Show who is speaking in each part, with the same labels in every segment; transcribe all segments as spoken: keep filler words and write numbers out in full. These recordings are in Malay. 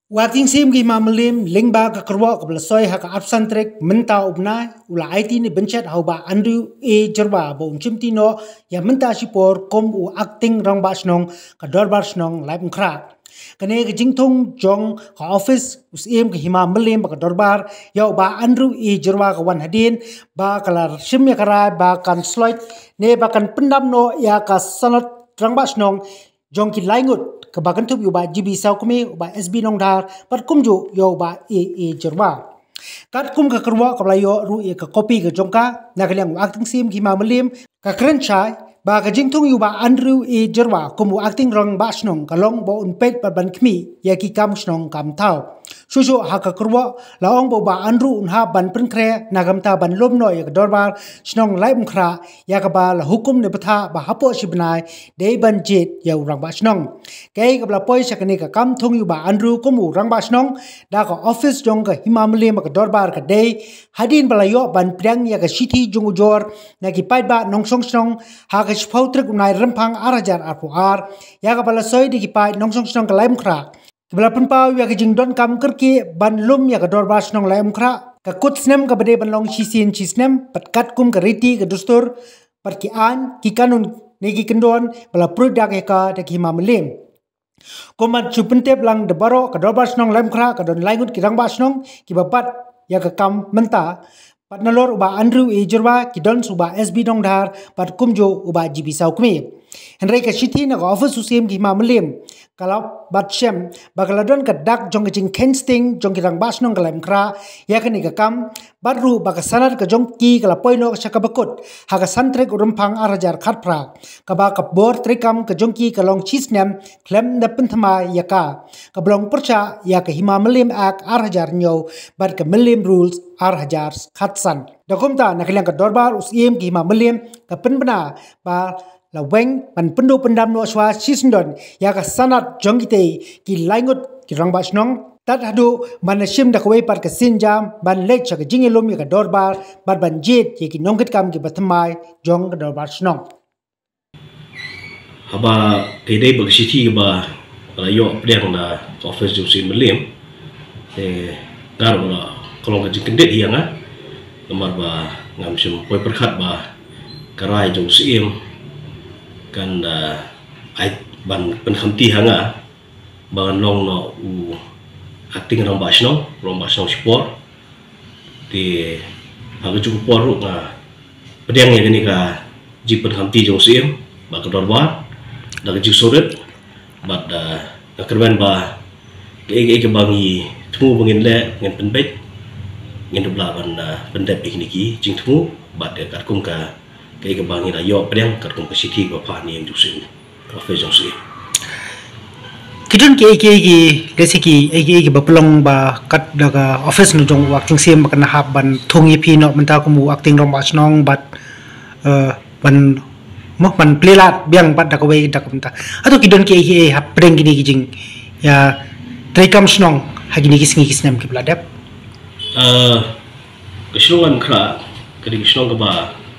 Speaker 1: Wating sim gi mamlim lingba ka kerwa ka blasoi ha ka absan trek menta ubna ula I T ni bencet hau ba Andrew A jerba bo uncimti no ya menta sipor kom u acting rang ba snong ka dorbar snong laip mkra kane ka jingthong jong ka office us em ka hima mlim ba ka dorbar ya ba Andrew A jerba ka wan hadin ba kalar sim ya karai ba kan sloit ne ba kan pendam no ya ka sanat rang ba snong jong ki laingut kebakan tu yo ba G B sau kumi ba S B nong dar pat kum jo yo ba A A jerba kat kum ka kerwa ka yo ru e ka kopi ka jongka na kaliang acting sim ki ma melim ka kren chai ba ka jingtung yo ba Andrew A jerba kum acting rong ba snong ka long bo un pet pa ban kmi ya ki kam snong kam tau susu ha ka kerwa la ong bo ba Andrew un ha ban pen kre na gam ta ban lom no ya ka dorbar snong lai mkhra ya ka ba la hukum ne patha ba hapo sibnai dei ban jet ya rang ba snong kay ka bla poi sakani ka kam thong yu ba Andrew kumu rang ba snong da ka office jong ka himamle ma ka dorbar ka dei hadin bala yo ban priang ya ka city jong jor na ki pai ba nong song snong ha ka spau trek unai rempang arajar apu ar ya ka bala soi di ki pai nong song snong ka lai mkhra bala penpau ya ka jing don kam kerki ban lum ya ka dorbar snong lai mkhra ka kut snem ka bade ban long chisin chisnem pat kat kum ka riti ka dustur pat ki an ki kanun negi kendon bala produk ka de ki mamlem koman chupentep lang de baro ka dorbar snong lem kra ka don laingut ki rang ba snong ki bapat ya ka kam menta pat nalor uba Andrew E jerba ki don suba S B dong dar pat kumjo uba G B sau kmi henry ka chithi na ka office usem ki mamlem kalau bat shem bakala don ka dak jong jing kensting jong ki rang ba snong ka lem kra ya ka ni ka kam baru baka sanar ka jong ki kala poino ka shaka bakut ha ka santrek urumpang arajar khat pra ka ba ka bor trekam ka jong ki ka long chisnem klem da penthama ya ka ka blong percha ya ka hima melim ak arajar nyo bat ka melim rules arajar khatsan da komta na kaliang ka dorbar us em ki hima melim ka penbena ba la weng pan pendu pendam no swa sisndon ya ka sanat jong kite ki laingut ki rang ba snong tat hadu man sim da kwei par ka sinjam ban lek cha ka jingilum ya ka dorbar bar ban jet ye ki nongkit kam ki batmai jong ka dorbar snong
Speaker 2: haba kede bag city ba la yo priang da office ju sin melim e gar ba kolong ka jingkendet hiang a nomor ba ngam sim poi perkhat ba karai jong sim kan da ai ban pen khamti hanga ba long no u acting rong ba snong rong ba snong sport ti aga ju por ru nga pedang ye ni ka ji pen khamti jong sim ba ka dorbar da ka ju soret ba da ka kerban ba ke ke ke bangi thu bangin le ngen pen bet ngen dubla ban pen dep ik niki jing thu ba de ka kum ka ke ke bangi da yo pedang ka kum ka city ba pa ni ju sim office jong sim
Speaker 1: kidun ki ki ki gasi ki ki ki bapelong ba kat daga office no jong acting sim kan hab ban thongi phi no menta ko mu acting rom ba snong bat ban mo ban plelat biang bat daga wei dak menta atu kidun ki ki hab preng gini kijing ya trekam snong hagini kisngi kisnem ki bladap
Speaker 2: eh keslongan kra keding snong ka ba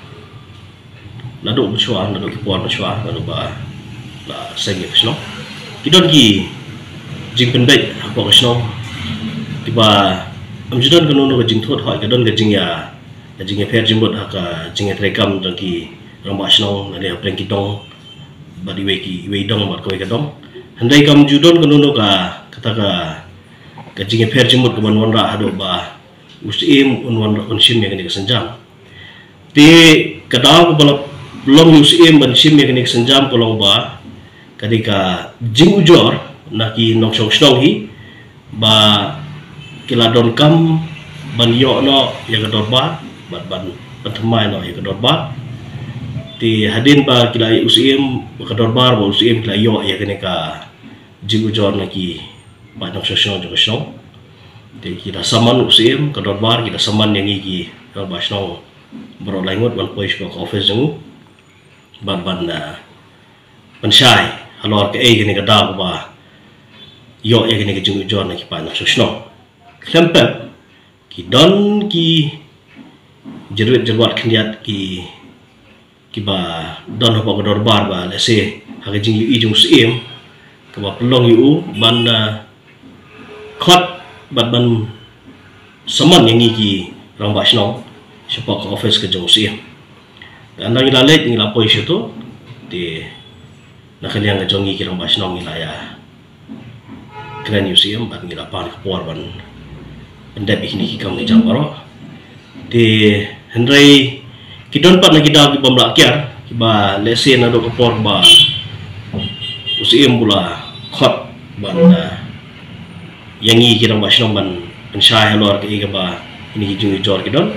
Speaker 2: nado bchwa nado ki por bchwa nado ba la segi snong kidon ki jing pendek apa kesno tiba amjudon kono no jing thot hoi kadon ga jing ya jing ya pher jing bot ka jing ya trekam dong ki ramba sno na le apreng ki dong badi we ki we dong mat ko ka dong handai kam judon kono no ka kata ka ka jing ya pher jing bot ko ban wan ra hado ba usim un wan un sim ya ni ka sanjam ti kadang ko bala long usim ban sim ya ni ka sanjam ko long ba kadika jing ujor naki nong song snong hi ba kila don kam ban yo no ya ka dorba bat ban pathmai no ya ka dorba ti hadin ba kila usim ka dorbar ba usim kila yo ya kene ka jing ujor naki ba nong song snong jo snong ti kita saman usim ka dorbar kita saman yang iki ba snong bro laingot ban pois ko office jung ban ban pensyai halor ke e ni ka da ba yo e ni ka jung jon na ki pa na so sno klempe ki don ki jerwet jerwat khniat ki ki ba don ho ba dorbar ba le se ha ka jing yu i jung sim ka ba pelong yu ban khot bat ban saman yang iki rang ba snong sepak office ke jong sim dan nang ila let ila poi situ di nak liang ke jong iki rang ba snong ila ya kren museum bat ila par por ban pendep ini kam ni jang baro di hendrai kidon pat na kita ki bamla kyar ki ba lesen ado ke por ba museum bula khot ban yang ini kita bahas nomban pensyai luar ke iga ba ini hijau jor kidon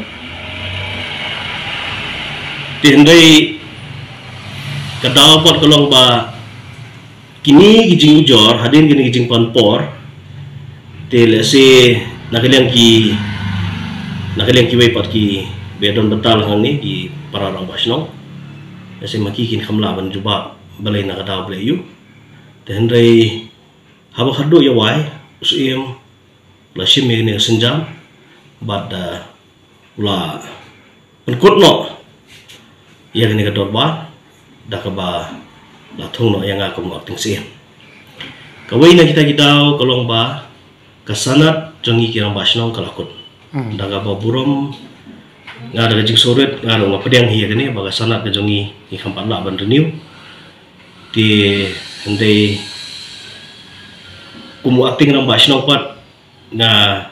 Speaker 2: tindai kadau pot kolong ba kini hijau jor hadin kini hijau panpor tel se nakaliang ki nakaliang ki wei pot ki bedon betal hang ni di para orang bahas nom se maki kin khamla ban juba balai na kadau bleyu tindai haba khadu ya wai usim la shim ne senjam bad la penkut no ya ne gador ba da ka ba la thong no yang aku mo ting sim kawai na kita gidau kolong ba kasanat jongi kirang basnong kalakut da ka ba burom nga da jing soret nga ro pedang hi ne ba kasanat ka jongi ni khampat la ban renew di ndai kumu acting nang basnong pat na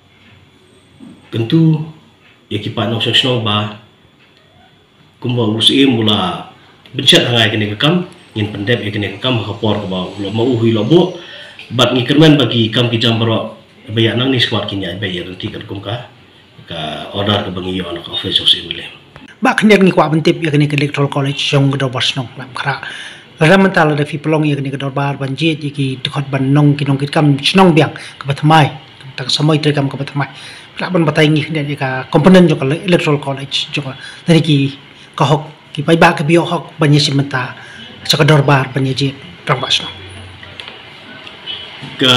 Speaker 2: tentu ya kipat nang sesnong ba kumu usim mula bencet hangai kene kam ngin pendep ya kene kam kapor ka ba lo mau hui lo bo bat ngi kermen bagi kam ki jam baro bayak nang ni squad kinya bayar nanti kan kum ka ka order ka bangi yo anak office usim le
Speaker 1: ba khnyak ni kwa bentip ya kene electoral college jong do basnong lam khara Rada mental ada fi pelong ya kini kedor bar banjit iki dekot ban nong kinong kit kam snong biang ke batmai tak samoi tre kam ke batmai la ban batai ngi dan ka komponen jo electoral college jo dari ki ka hok ki pai ba ke bio hok banye simenta sa kedor bar banye jit rang basno
Speaker 2: ka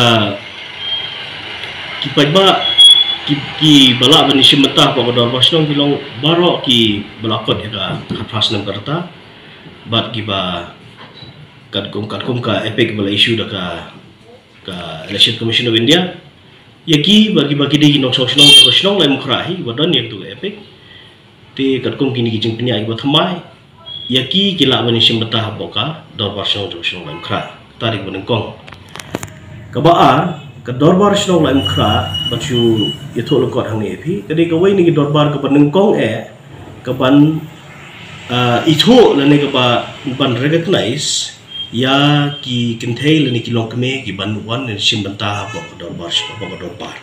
Speaker 2: ki pai ba ki ki bala banye simenta ko kedor basno bilong baro ki balakot ya ka khafas nam karta bat ki ba kad kum kad kum ka epic bala issue da ka ka election commission of India yaki bagi bagi di nok sok snong ko snong lai mukhrahi wadon yak tu epic ti kad kum kini kijing pnya i bathmai yaki kila bani sim betah boka dor bar snong jo snong lai mukhra tarik ban kong ka ba a ka dor bar snong lai mukhra bachu yatho lokot hang epi kadi ka wai ni dor bar ka ban kong e ka ban itho la ne ka ba ban recognize ya ki kenthel ni ki long kme ki ban wan ni sim banta bo dor bar bo dor bar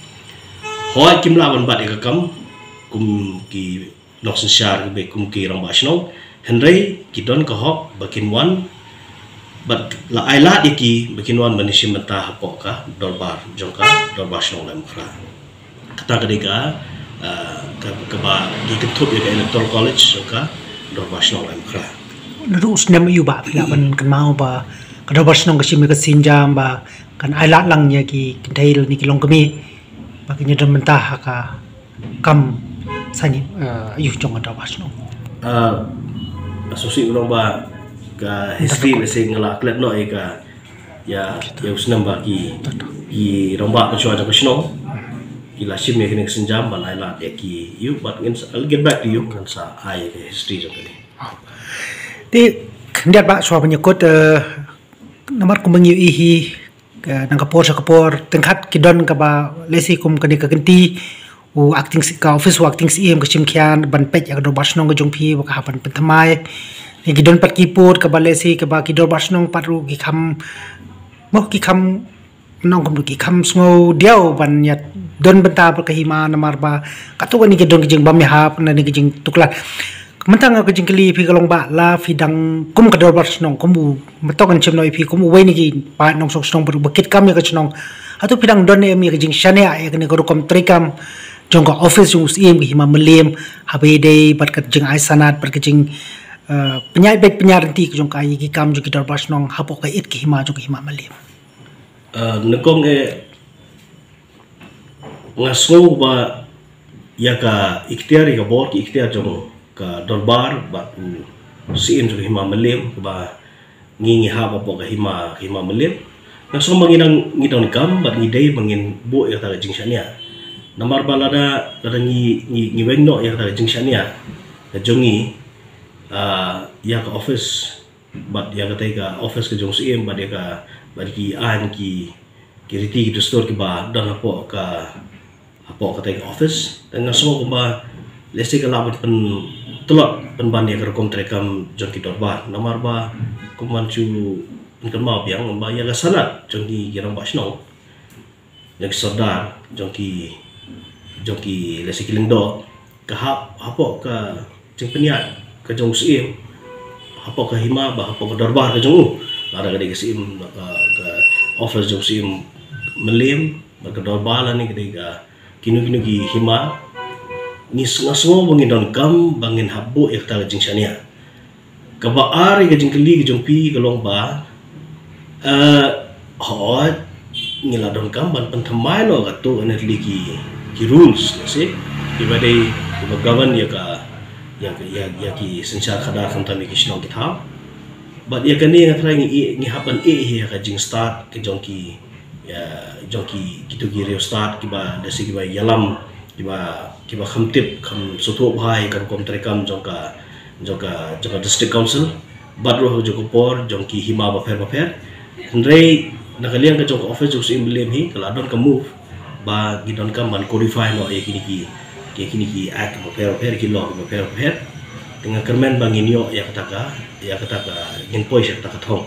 Speaker 2: hoi kim la ban bat ka kam kum ki nok sensar be kum ki rang basno henry ki don ka hok bakin wan bat la aila iki bakin wan ban sim banta bo ka dor bar jong ka dor basno lam khra kata kadega ka ka ba ki ketut ya electoral college ka dor basno lam khra
Speaker 1: Terus nem yu ba pila ban kan mau ba kada basnong ka simi ka sinjam ba kan ailat lang nya ki kintail ni kilong kami ba kinya dam mentah ka kam sani yu jong kada basnong
Speaker 2: ah asusi ulong ba ka history bese ngala klet no ka ya ya usnam ba ki ki romba ka chwa ka sno ki la sim ni sinjam ba ailat ya ki yu but I'll get back to you kan sa ai history jong kani
Speaker 1: Ti kendiat ba soal penyekut nomor kumengi ihi nang kapor sa kapor tengkat kidon ka ba lesi kum kani ka kenti u acting ka office u acting sim ka simkhian ban pet ya do basnong ka jongphi ba ka ban penthamai ni kidon pat kiput ka ba lesi ka ba kidor basnong patru ki kham mo ki kham nong kum ki kham sngo diau ban yat don benta ba ka hima namar ba katu ni kidon ki jeng bam hap na ni ki jeng tuklat mentang aku jengkeli pi kalong ba la fidang kum kador bar snong kumu metokan chem noi pi kumu wei ni ki pa nong sok snong ber bekit kam ya ka snong atu fidang don ne mi ka jeng shane ya ka ne ko kom trikam jong ka office jong sim ki hima melem habe dei bat ka jeng ai sanat ber ka jeng penyai bet penyar ti jong ka ki kam jong kador bar snong hapo ka it ki hima jong hima melem
Speaker 2: nekong e ngaso ba ya ka ikhtiar ka bor ki ikhtiar jong ka dorbar ba sim jo hima melem ba ngingi ha ba ka hima hima melem Naso manginang ngidon kam bat ngidei mangin bo ya ta jingshania. Namar balada lada ngi ngi ngi wenno ya ta jingshania. Da jongi uh, ya ka office bat ya ka tega office ke jong sim bat ya ka bat ki an ki ki riti ki store ki ba dan apo ka apo ka tega office dan naso ko ba lesi ka labat pen telot pen ban ya ka kom trekam jong ki dorba. Namar ba kumancu kan mau biang ba ya ga sanat jongki girang basno yang sodar jongki jongki lesi kilingdo ka hap hapo ka jeng peniat ka jong sim hapo ka hima ba hapo ka darbar ka jong ada ga de sim ka ka office jong sim melim ba ka darbar ni ga kinu kinu gi hima ni ngaso bangin don kam bangin habbo ya ta jing shania ka ba ari ga jing kli ga jong pi ka long ba Uh, họ như là đồng cam ban pentamai no gato ane liki ki rules nasi di badai di govern ya ka ya ya ya ki sensar khadar khamtam ki shnong kitha but ya kani ngatra ngi ngi hapan e ya ka jing start ke jongki ya jongki kitu gi reo start ki ba dasi ki ba yalam ki ba ki ba khamtip kham soto bhai kan kom trekam jongka jongka jongka district council badro jokopor jongki hima ba pher ba pher Andre nakaliang ka jong office jong sim blem hi kala don ka move ba gidon ka man codify no e kini ki ke kini ki act ba per per ki law ba per per dengan kermen bangin yo ya kataka ya kataka yin poi ya kataka thong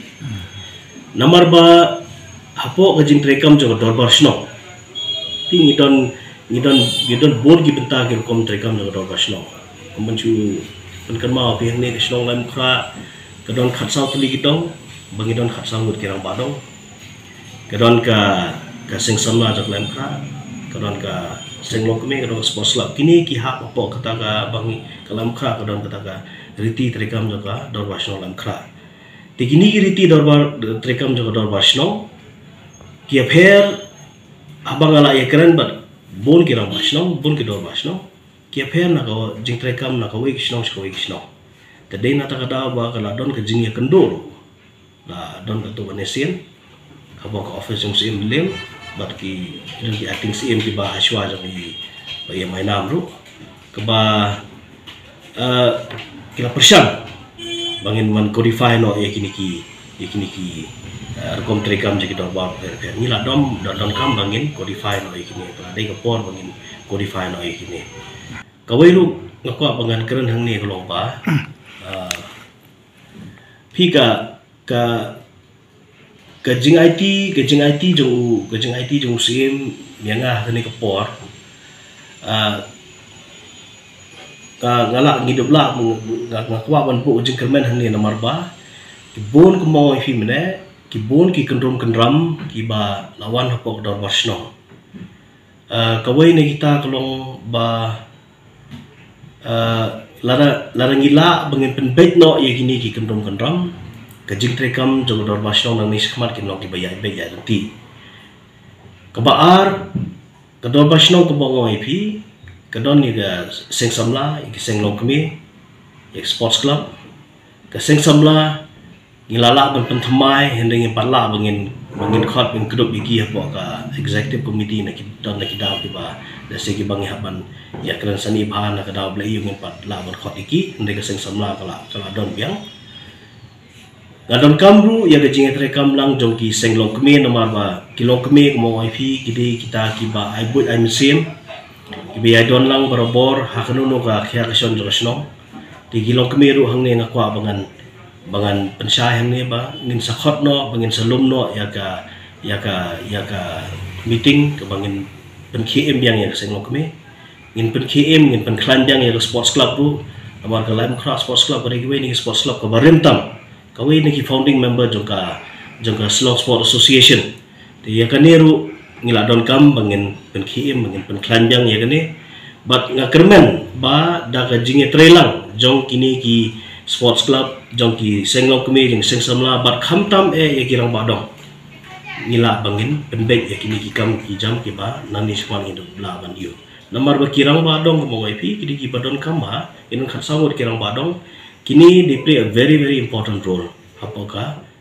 Speaker 2: namar ba hapo ka jing trekam jong dorbar sno ti ngidon ngidon ngidon board gi benta ki kom trekam jong dorbar sno kumanchu pen kan mau pi ne sno lam kha kadon khat sau tuli gidong bangidon khat sangut kirang badong kadon ka ka sing sama jak lem kha kadon ka sing lok me kadon sports club kini ki hak opo kata ka bangi kalam kha kadon kata ka riti trekam jaka dor basno lam kha ti kini ki riti dorbar trekam jaka dor basno ki apher abang ala ye keren bat bon kirang basno bon ki dor basno ki apher na ka jing trekam na ka we kisno ko we kisno tadai na ta kada ba kala don ka jing ya kendoro la don tu banesin abo ka office jong sim lem bat ki don ki acting sim ki ba aswa jong i ba ye mai nam ru ke ba uh, kila persan bangin man codify no ye kini ki ye kini ki rekom trekam je ki dor ba per per ni la dom don kam bangin codify no ye kini pa dei ka por bangin codify no ye kini ka wei ru ngakwa bangan keren hang ni ko long pa phi ka ka ka jing I T ka jing I T jong ka jing I T jong sim mianga kani ka por a ka ngala ngidup la ngakwa ban bu jing kermen hang ni namar ba ki bon ko mo fi mene ki bon ki kendrom kendram ki ba lawan hapok dor basno a ka wei ne kita kolong ba a lara lara ngila bangin penbet no ye gini ki kendrom kendram kajing trekam jong dor basno nang nis khmat ki no ki bayai bayai ti kabaar kador basno ko bongo ipi kadon ni ga seng samla ki seng long kmi ek sports club ka seng samla ngilala ban pentamai hending patla bangin bangin khot bin kedop bigi apa ka executive committee na ki don na ki daw ki ba da se ki bangi haban ya kran sani bhan na ka daw blai yung pat la ban khot iki hending ka seng samla kala kala don biang gadon kamru ya gajing trekam lang jong ki senglong kme namar ba kilong kme mo ipi kidi kita ki ba ai but ai mesin ki bi ai don lang barobor hakanu no ka khya ka son josno ti kilong kme ru hang ne ngakwa bangan bangan pensai hang ne ba ngin sakhot no bangin salum no ya ka ya ka ya ka meeting ka bangin pen K M yang ya senglong kme ngin pen K M ngin pen klanjang ya sports club ru amar ka laim cross sports club bari ki ni sports club ka baremtam kawai ni founding member jongka jongka Slow Sport Association ti ya kaneru ngila don kam bangin pen K M bangin pen klanjang ya kane but ngakermen ba da ka jinge trelang jong kini ki sports club jong ki senglong kemi jing seng samla but khamtam e ya kirang badong ngila bangin pen bek ya kini ki kam ki jam ki ba nani swan hidup la ban yu namar ba kirang badong mo I P kidi ki badon kam ba inun khat sawur kirang badong kini they play a very very important role apakah